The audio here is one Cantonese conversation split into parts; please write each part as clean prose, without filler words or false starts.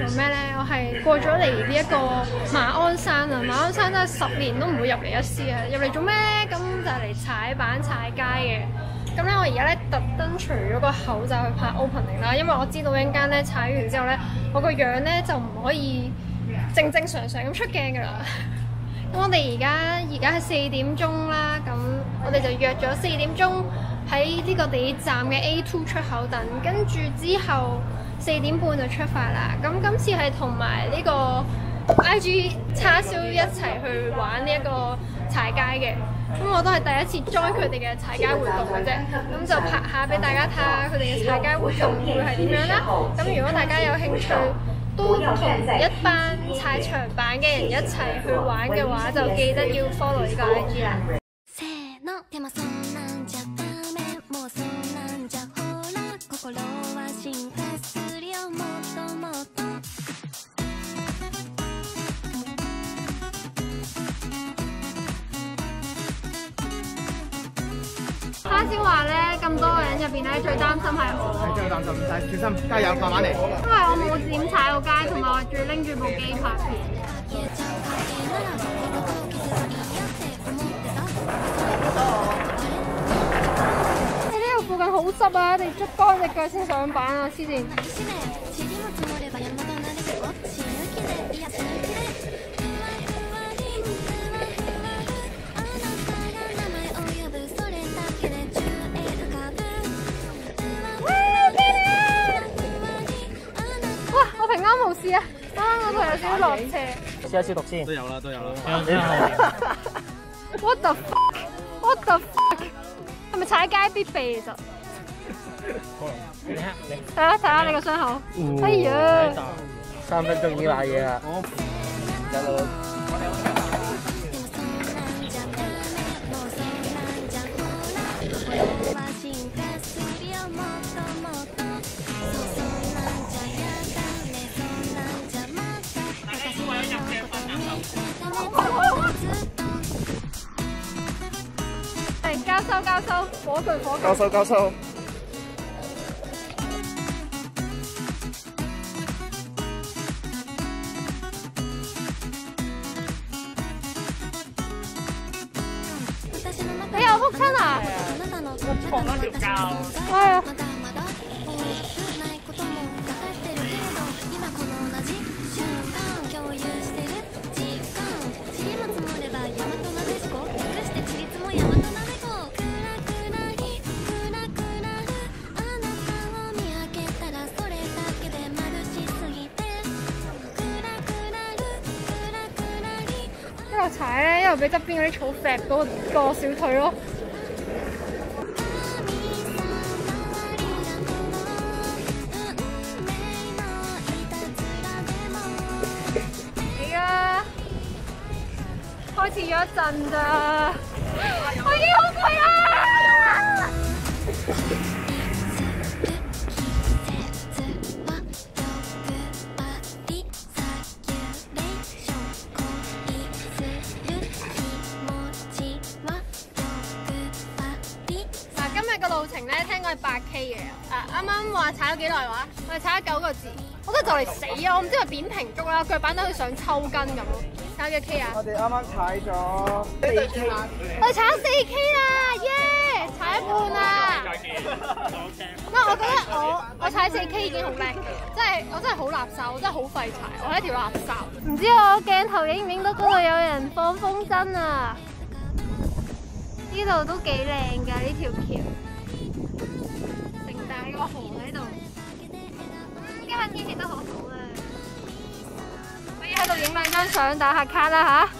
咩咧？我係過咗嚟呢一個馬鞍山啊！馬鞍山真係10年都唔會入嚟一次啊！入嚟做咩咧？咁就係嚟踩板踩街嘅。咁咧，我而家咧特登除咗個口罩去拍 opening 啦，因為我知道一陣間咧踩完之後咧，我個樣咧就唔可以正常咁出鏡㗎啦。咁我哋而家係4點鐘啦，咁我哋就約咗4點鐘喺呢個地鐵站嘅 A2 出口等，跟住之後4點半就出發啦。咁今次係同埋呢個 IG 叉燒一齊去玩呢一個踩街嘅。咁我都係第一次 join 佢哋嘅踩街活動嘅啫，咁就拍下俾大家睇下佢哋嘅踩街活動會係點樣啦。咁如果大家有興趣都同一班踩長板嘅人一齊去玩嘅話，就記得要 follow 呢個 IG 啦。蝦先話咧，咁多個人入邊咧，最擔心係我。係最擔心，但係小心，加油，慢慢嚟。因為我冇點踩過街，同埋我仲要拎住部機拍片。你呢度附近好濕啊！你捽乾隻腳先上板啊，黐線。平安無事啊！啱啱嗰度有少少落斜。 試下消毒先。都有啦。 What the fuck？ 係咪踩街必備其實？睇下你個傷口。哎呀 ！3分鐘已經瀨嘢啦。交收，火炬。交收。你又仆親啊？我撞咗條膠。哎呀！一路踩咧，一路俾側邊嗰啲草揈到個小腿咯。係啊，開始咗一陣咋，我已經好攰啦。個路程咧，聽講係8K 嘅，啱啱話踩咗幾耐話？我哋踩咗9個字，我覺得就嚟死啊！我唔知係扁平足啦，腳板都好似想抽筋咁咯。踩咗幾 K 啊？我哋啱啱踩咗4K， 我哋踩咗4K 啦，耶！踩一半啦。我覺得我踩4K 已經好叻嘅，我真係好垃圾，我真係好廢柴，我係一條垃圾。唔知我鏡頭影唔影到嗰度有人放風箏啊？呢度都幾靚㗎，呢條橋。大個河喺度，今日天氣都好好啊！可以喺度影2張相打下卡啦吓。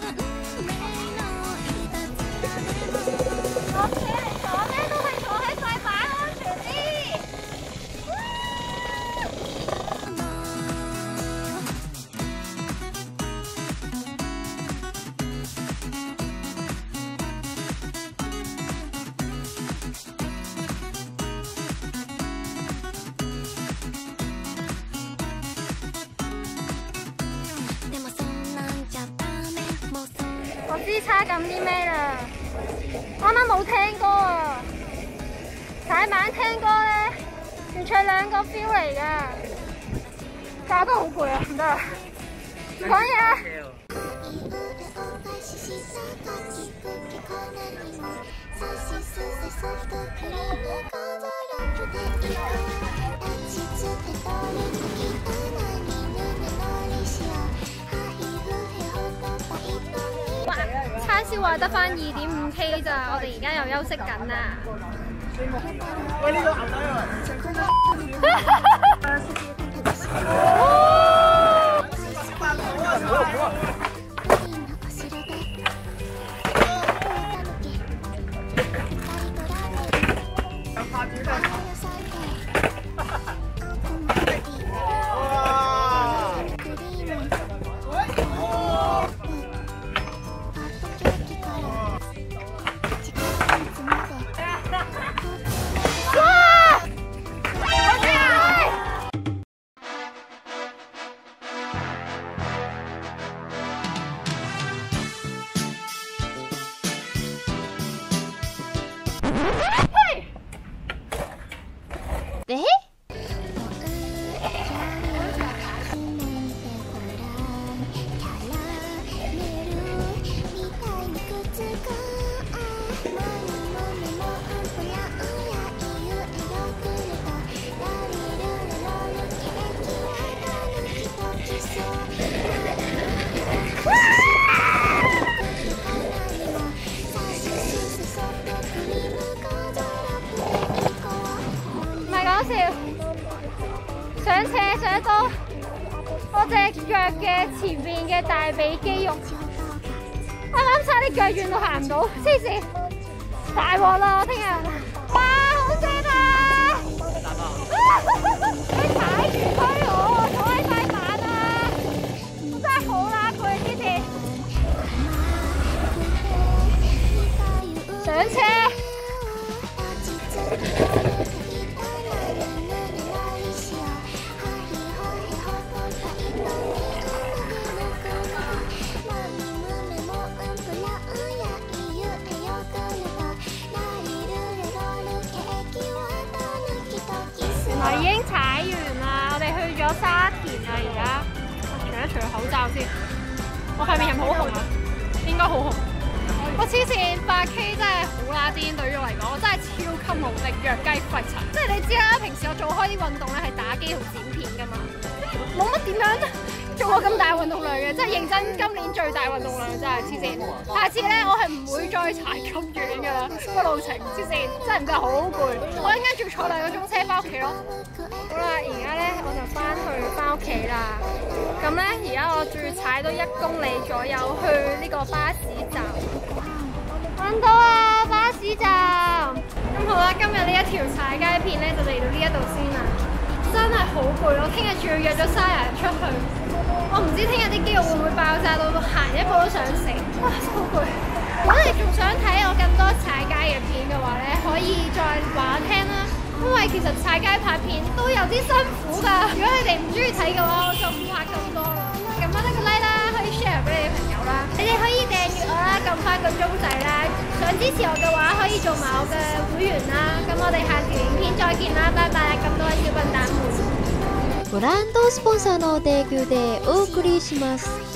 落車嚟坐咩？都係坐喺塊板安全啲。我知差緊啲咩啦，啱啱冇聽歌啊！踩板聽歌咧，完全係兩個 feel 嚟㗎。 搞得好攰啊，唔得啦，唔講嘢啊！叉燒話得返2.5K 咋，我哋而家又休息緊啦。喂，呢個牛仔啊！上斜上到我隻腳嘅前面嘅大髀肌肉，啱啱差啲腳軟到行唔到，黐線，大鑊啦！我聽日，哇，好正啊！佢踩住推我，坐喺塊板啊！我真係好啦，佢之前上車。已經踩完啦，我哋去咗沙田啦，而家除一除口罩先。我塊面係咪好紅啊？應該好紅。我黐線8K 真係好啦癲，對於我嚟講，我真係超級無敵弱雞廢柴。即係你知啦，平時我做開啲運動咧係打機同剪片㗎嘛，冇乜點樣做過咁大運動量嘅，真係認真今年最大運動量真係黐線。下次咧我係唔會再踩咁遠㗎啦，個路程黐線真係唔得好攰。我一陣間仲要坐2個鐘車翻屋企咯。好啦，而家咧我就翻屋企啦。咁咧而家我仲要踩到1公里左右去呢個巴士站。揾到啊，巴士站。咁好啦，今日呢一條踩街片咧就嚟到呢一度先啦。真係好攰，我聽日仲要約咗Saya出去。我唔知聽日啲肌肉會唔會爆炸到行一步都想死。哇，好攰！如果你仲想睇我更多踩街嘅片嘅話咧，可以再話我聽啦。因為其實踩街拍片都有啲辛苦㗎。如果你哋唔中意睇嘅話，我就唔拍咁多啦。撳翻呢個 like 啦，可以 share 俾你朋友啦。你哋可以訂閱我啦，撳翻個鐘仔啦。想支持我嘅話，可以做埋我嘅會員啦。咁我哋下條影片再見啦，拜拜！咁多位小笨蛋們。 ブランドスポンサーの提供でお送りします。